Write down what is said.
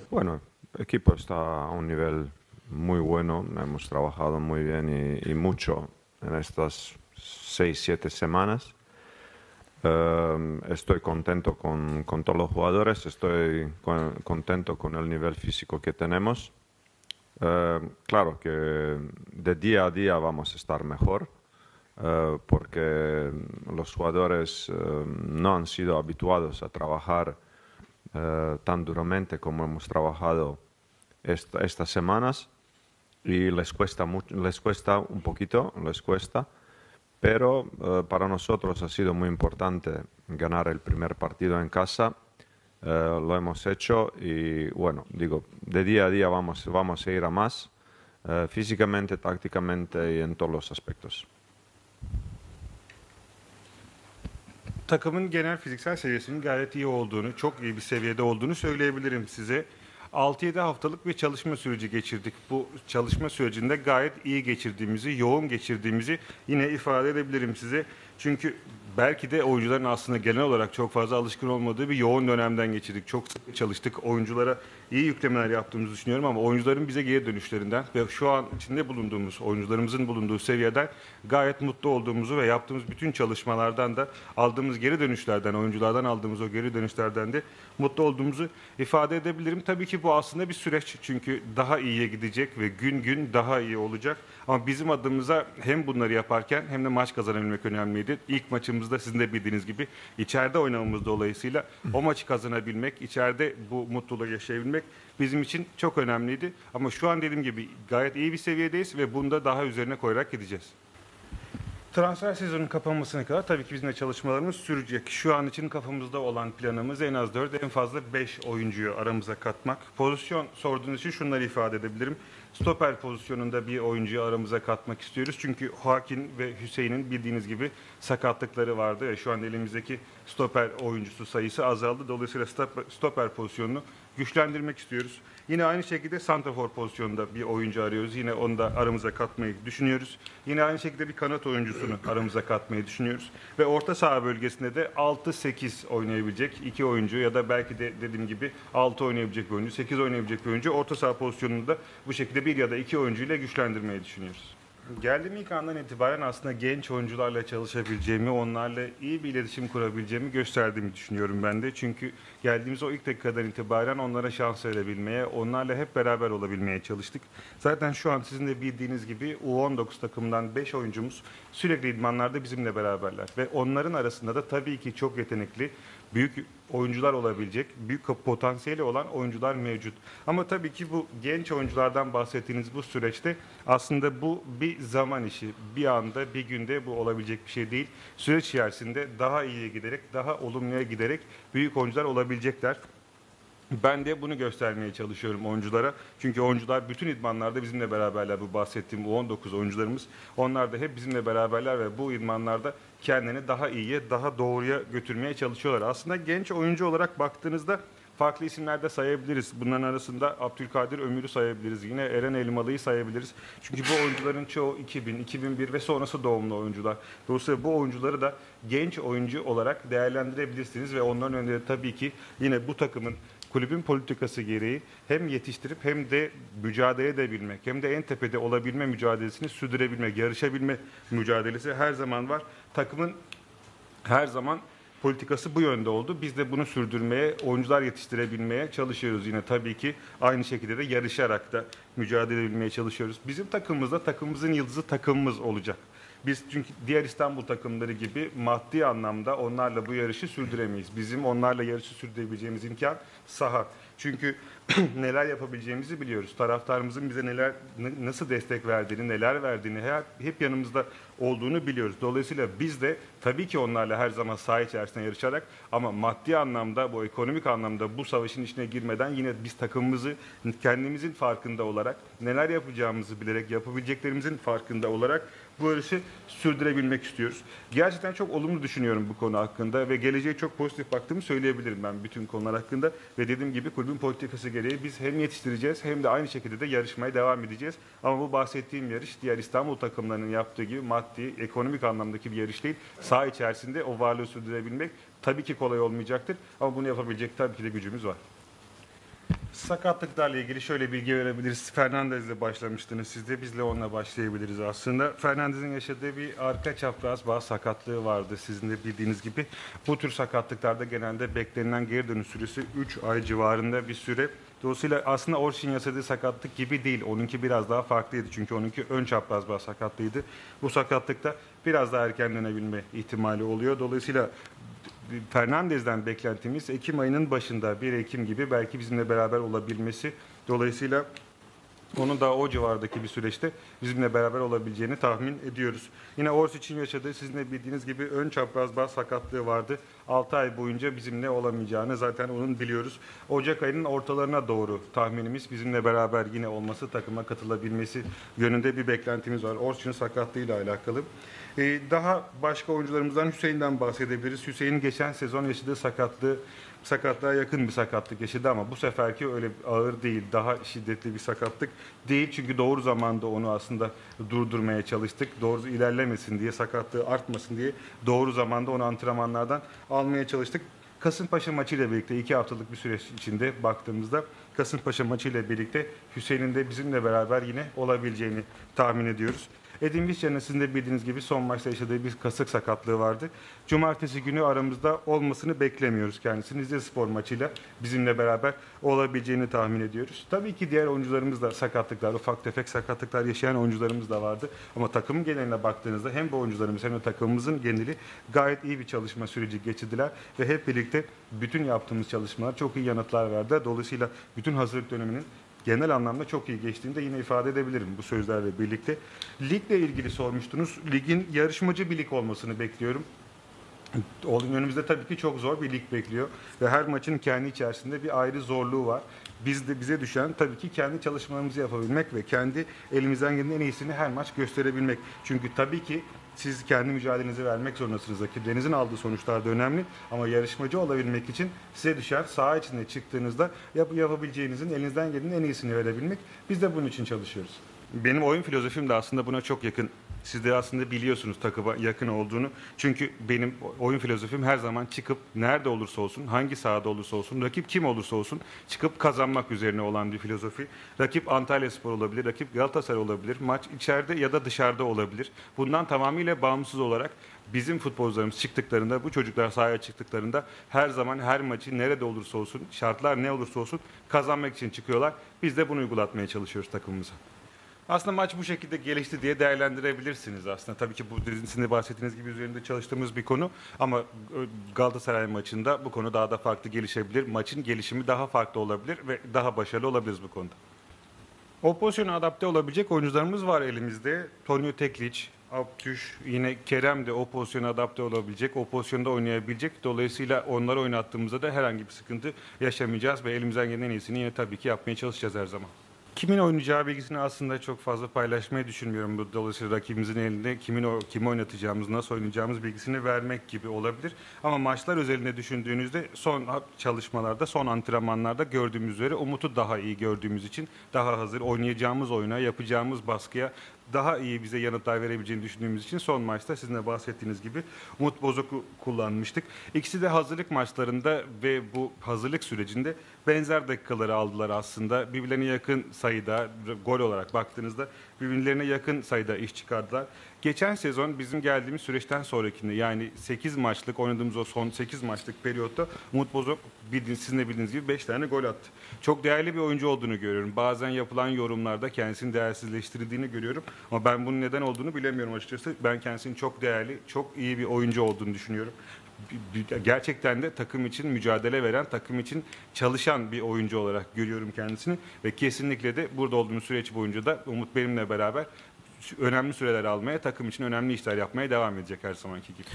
Bueno, el equipo está a un nivel muy bueno, hemos trabajado muy bien y mucho en estas 6, 7 semanas. Estoy contento con todos los jugadores, estoy contento con el nivel físico que tenemos. Claro que de día a día vamos a estar mejor, porque los jugadores no han sido habituados a trabajar tan duramente como hemos trabajado estas semanas y les cuesta mucho, les cuesta un poquito, les cuesta, pero para nosotros ha sido muy importante ganar el primer partido en casa. Lo hemos hecho y bueno, digo, de día a día vamos a ir a más, físicamente, tácticamente y en todos los aspectos. Takımın genel fiziksel seviyesinin gayet iyi olduğunu, çok iyi bir seviyede olduğunu söyleyebilirim size. 6-7 haftalık bir çalışma süreci geçirdik. Bu çalışma sürecinde gayet iyi geçirdiğimizi, yoğun geçirdiğimizi yine ifade edebilirim size. Çünkü belki de oyuncuların aslında genel olarak çok fazla alışkın olmadığı bir yoğun dönemden geçirdik. Çok sık çalıştık. Oyunculara iyi yüklemeler yaptığımızı düşünüyorum ama oyuncuların bize geri dönüşlerinden ve şu an içinde bulunduğumuz, oyuncularımızın bulunduğu seviyeden gayet mutlu olduğumuzu ve yaptığımız bütün çalışmalardan da aldığımız geri dönüşlerden, oyunculardan aldığımız o geri dönüşlerden de mutlu olduğumuzu ifade edebilirim. Tabii ki bu aslında bir süreç, çünkü daha iyiye gidecek ve gün gün daha iyi olacak. Ama bizim adımıza hem bunları yaparken hem de maç kazanabilmek önemliydi. İlk maçımızda sizin de bildiğiniz gibi içeride oynamamız dolayısıyla o maçı kazanabilmek, içeride bu mutluluğu yaşayabilmek bizim için çok önemliydi. Ama şu an dediğim gibi gayet iyi bir seviyedeyiz ve bunda daha üzerine koyarak gideceğiz. Transfer sezonun kapanmasına kadar tabii ki bizim de çalışmalarımız sürecek. Şu an için kafamızda olan planımız en az 4, en fazla 5 oyuncuyu aramıza katmak. Pozisyon sorduğunuz için şunları ifade edebilirim. Stoper pozisyonunda bir oyuncuyu aramıza katmak istiyoruz. Çünkü Hakin ve Hüseyin'in bildiğiniz gibi sakatlıkları vardı. Şu an elimizdeki stoper oyuncusu sayısı azaldı. Dolayısıyla stoper pozisyonunu güçlendirmek istiyoruz. Yine aynı şekilde santrafor pozisyonunda bir oyuncu arıyoruz. Yine onu da aramıza katmayı düşünüyoruz. Yine aynı şekilde bir kanat oyuncusunu aramıza katmayı düşünüyoruz. Ve orta saha bölgesinde de 6-8 oynayabilecek 2 oyuncu ya da belki de dediğim gibi 6 oynayabilecek bir oyuncu, 8 oynayabilecek bir oyuncu orta saha pozisyonunu da bu şekilde 1 ya da 2 oyuncuyla güçlendirmeyi düşünüyoruz. Geldiğim ilk andan itibaren aslında genç oyuncularla çalışabileceğimi, onlarla iyi bir iletişim kurabileceğimi gösterdiğimi düşünüyorum ben de. Çünkü geldiğimiz o ilk dakikadan itibaren onlara şans verebilmeye, onlarla hep beraber olabilmeye çalıştık. Zaten şu an sizin de bildiğiniz gibi U19 takımından 5 oyuncumuz sürekli idmanlarda bizimle beraberler. Ve onların arasında da tabii ki çok yetenekli, büyük oyuncular olabilecek, büyük potansiyeli olan oyuncular mevcut. Ama tabii ki bu genç oyunculardan bahsettiğiniz bu süreçte aslında bu bir zaman işi. Bir anda, bir günde bu olabilecek bir şey değil. Süreç içerisinde daha iyiye giderek, daha olumluya giderek büyük oyuncular olabilecekler. Ben de bunu göstermeye çalışıyorum oyunculara. Çünkü oyuncular bütün idmanlarda bizimle beraberler, bu bahsettiğim bu 19 oyuncularımız. Onlar da hep bizimle beraberler ve bu idmanlarda kendini daha iyiye, daha doğruya götürmeye çalışıyorlar. Aslında genç oyuncu olarak baktığınızda farklı isimler de sayabiliriz. Bunların arasında Abdülkadir Ömür'ü sayabiliriz. Yine Eren Elmalı'yı sayabiliriz. Çünkü bu oyuncuların çoğu 2000, 2001 ve sonrası doğumlu oyuncular. Dolayısıyla bu oyuncuları da genç oyuncu olarak değerlendirebilirsiniz ve onların önünde tabii ki yine bu takımın, kulübün politikası gereği hem yetiştirip hem de mücadele edebilmek, hem de en tepede olabilme mücadelesini sürdürebilmek, yarışabilme mücadelesi her zaman var. Takımın her zaman politikası bu yönde oldu. Biz de bunu sürdürmeye, oyuncular yetiştirebilmeye çalışıyoruz. Yine tabii ki aynı şekilde de yarışarak da mücadele edebilmeye çalışıyoruz. Bizim takımımızda takımımızın yıldızı takımımız olacak. Biz çünkü diğer İstanbul takımları gibi maddi anlamda onlarla bu yarışı sürdüremeyiz. Bizim onlarla yarışı sürdürebileceğimiz imkan saha. Çünkü neler yapabileceğimizi biliyoruz. Taraftarımızın bize neler, nasıl destek verdiğini, neler verdiğini hep yanımızda olduğunu biliyoruz. Dolayısıyla biz de tabii ki onlarla her zaman saha içerisinde yarışarak ama maddi anlamda, bu ekonomik anlamda bu savaşın içine girmeden yine biz takımımızı kendimizin farkında olarak, neler yapacağımızı bilerek, yapabileceklerimizin farkında olarak bu yarışı sürdürebilmek istiyoruz. Gerçekten çok olumlu düşünüyorum bu konu hakkında ve geleceğe çok pozitif baktığımı söyleyebilirim ben bütün konular hakkında. Ve dediğim gibi kulübün politikası gereği biz hem yetiştireceğiz hem de aynı şekilde de yarışmaya devam edeceğiz. Ama bu bahsettiğim yarış diğer İstanbul takımlarının yaptığı gibi maddi, ekonomik anlamdaki bir yarış değil. Saha içerisinde o varlığı sürdürebilmek tabii ki kolay olmayacaktır. Ama bunu yapabilecek tabii ki de gücümüz var. Sakatlıklarla ilgili şöyle bilgi verebiliriz. Fernandez'le başlamıştınız siz de. Biz de onunla başlayabiliriz aslında. Fernandez'in yaşadığı bir arka çapraz bağ sakatlığı vardı sizin de bildiğiniz gibi. Bu tür sakatlıklarda genelde beklenilen geri dönüş süresi 3 ay civarında bir süre. Dolayısıyla aslında Orçin yaşadığı sakatlık gibi değil. Onunki biraz daha farklıydı. Çünkü onunki ön çapraz bağ sakatlığıydı. Bu sakatlıkta biraz daha erken dönebilme ihtimali oluyor. Dolayısıyla Fernandez'den beklentimiz Ekim ayının başında 1 Ekim gibi belki bizimle beraber olabilmesi. Dolayısıyla onun da o civardaki bir süreçte bizimle beraber olabileceğini tahmin ediyoruz. Yine Orsic'in yaşadığı sizin de bildiğiniz gibi ön çapraz bağ sakatlığı vardı. 6 ay boyunca bizimle olamayacağını zaten onun biliyoruz. Ocak ayının ortalarına doğru tahminimiz bizimle beraber yine olması, takıma katılabilmesi yönünde bir beklentimiz var. Orsic'in sakatlığıyla alakalı. Daha başka oyuncularımızdan Hüseyin'den bahsedebiliriz. Hüseyin geçen sezon yaşadığı sakatlığa yakın bir sakatlık yaşadı ama bu seferki öyle ağır değil, daha şiddetli bir sakatlık değil. Çünkü doğru zamanda onu aslında durdurmaya çalıştık. Doğru ilerlemesin diye, sakatlığı artmasın diye doğru zamanda onu antrenmanlardan almaya çalıştık. Kasımpaşa maçıyla birlikte 2 haftalık bir süreç içinde baktığımızda Kasımpaşa maçıyla birlikte Hüseyin'in de bizimle beraber yine olabileceğini tahmin ediyoruz. Edin Visca'nın sizin de bildiğiniz gibi son maçta yaşadığı bir kasık sakatlığı vardı. Cumartesi günü aramızda olmasını beklemiyoruz kendisini. Rizespor maçıyla bizimle beraber olabileceğini tahmin ediyoruz. Tabii ki diğer oyuncularımız da sakatlıklar, ufak tefek sakatlıklar yaşayan oyuncularımız da vardı. Ama takımın geneline baktığınızda hem bu oyuncularımız hem de takımımızın geneli gayet iyi bir çalışma süreci geçirdiler. Ve hep birlikte bütün yaptığımız çalışmalar çok iyi yanıtlar verdi. Dolayısıyla bütün hazırlık döneminin genel anlamda çok iyi geçtiğini de yine ifade edebilirim bu sözlerle birlikte. Ligle ilgili sormuştunuz. Ligin yarışmacı bir lig olmasını bekliyorum. Önümüzde tabii ki çok zor bir lig bekliyor ve her maçın kendi içerisinde bir ayrı zorluğu var. Bize düşen tabii ki kendi çalışmalarımızı yapabilmek ve kendi elimizden gelen en iyisini her maç gösterebilmek. Çünkü tabii ki siz kendi mücadelenizi vermek zorundasınız. Rakiplerinizin aldığı sonuçlar da önemli ama yarışmacı olabilmek için size düşen saha içinde çıktığınızda yapabileceğinizin elinizden gelenin en iyisini verebilmek. Biz de bunun için çalışıyoruz. Benim oyun filozofim de aslında buna çok yakın. Siz de aslında biliyorsunuz takıma yakın olduğunu. Çünkü benim oyun filozofim her zaman çıkıp nerede olursa olsun, hangi sahada olursa olsun, rakip kim olursa olsun çıkıp kazanmak üzerine olan bir filozofi. Rakip Antalyaspor olabilir, rakip Galatasaray olabilir, maç içeride ya da dışarıda olabilir. Bundan tamamıyla bağımsız olarak bizim futbolcularımız çıktıklarında, bu çocuklar sahaya çıktıklarında her zaman her maçı nerede olursa olsun, şartlar ne olursa olsun kazanmak için çıkıyorlar. Biz de bunu uygulatmaya çalışıyoruz takımımıza. Aslında maç bu şekilde gelişti diye değerlendirebilirsiniz aslında. Tabii ki bu sizin de bahsettiğiniz gibi üzerinde çalıştığımız bir konu ama Galatasaray maçında bu konu daha da farklı gelişebilir. Maçın gelişimi daha farklı olabilir ve daha başarılı olabiliriz bu konuda. O pozisyona adapte olabilecek oyuncularımız var elimizde. Tonio Teklic, Abdüş, yine Kerem de o pozisyona adapte olabilecek, o pozisyonda oynayabilecek. Dolayısıyla onları oynattığımızda da herhangi bir sıkıntı yaşamayacağız ve elimizden gelen en iyisini yine tabii ki yapmaya çalışacağız her zaman. Kimin oynayacağı bilgisini aslında çok fazla paylaşmayı düşünmüyorum. Bu dolayısıyla rakibimizin elinde kimi oynatacağımız, nasıl oynayacağımız bilgisini vermek gibi olabilir. Ama maçlar özelinde düşündüğünüzde son çalışmalarda, son antrenmanlarda gördüğümüz üzere Umut'u daha iyi gördüğümüz için daha hazır oynayacağımız oyuna, yapacağımız baskıya daha iyi bize yanıtlar verebileceğini düşündüğümüz için son maçta sizin de bahsettiğiniz gibi Umut Bozok'u kullanmıştık. İkisi de hazırlık maçlarında ve bu hazırlık sürecinde benzer dakikaları aldılar aslında. Birbirlerine yakın sayıda, gol olarak baktığınızda birbirlerine yakın sayıda iş çıkardılar. Geçen sezon bizim geldiğimiz süreçten sonrakinde yani 8 maçlık oynadığımız o son 8 maçlık periyotta Umut Bozok sizin de bildiğiniz gibi 5 tane gol attı. Çok değerli bir oyuncu olduğunu görüyorum. Bazen yapılan yorumlarda kendisini değersizleştirildiğini görüyorum. Ama ben bunun neden olduğunu bilemiyorum açıkçası. Ben kendisinin çok değerli, çok iyi bir oyuncu olduğunu düşünüyorum. Gerçekten de takım için mücadele veren, takım için çalışan bir oyuncu olarak görüyorum kendisini. Ve kesinlikle de burada olduğumuz süreç boyunca da Umut benimle beraber önemli süreler almaya, takım için önemli işler yapmaya devam edecek her zamanki gibi.